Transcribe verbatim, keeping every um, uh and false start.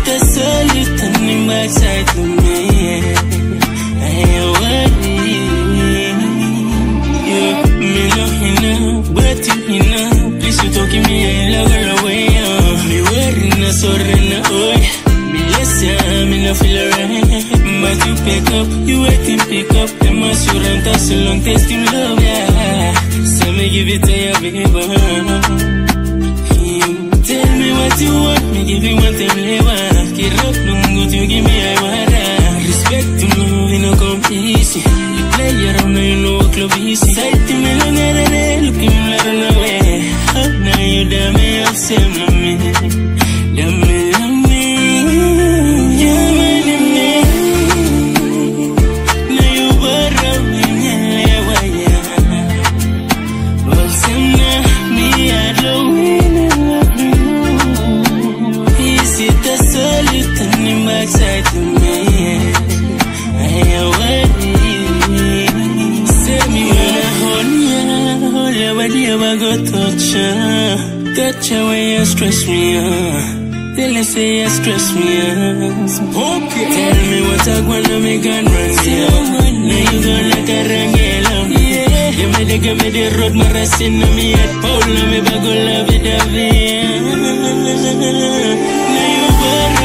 the solid turning backside to me. I am worried. You, me no hina, but you hina. Please you talking me, I love her away. Me worried na sorry na oi. Me listen, me no feel alright. But you pick up, you wait and pick up. The mass you run us so long, tasting love, yeah. So me give it to you, baby. Tell me what you want, me give you one time labor. Get up, no good, you give me a water. Respect to love, no competition. You play around, now you know what club is. Sight to me, long hair, looking like run away. Now you damn me, I'll say, mommy. Damn me, damn me. Yeah, man, damn me. Now you borrow me, yeah, yeah. Well, some now, me, I don't turning backside to me. I am worried. Say me when I hold ya, hold ya, but you ever go touch ya. Touch ya when you stress me out. Tell you say you stress me out. Okay. Tell me what I wanna make and run ya. Now you go like a rangela. Yeah. You made the give me the road, my racing on me at Paul, me bago love it, David. Now you worry.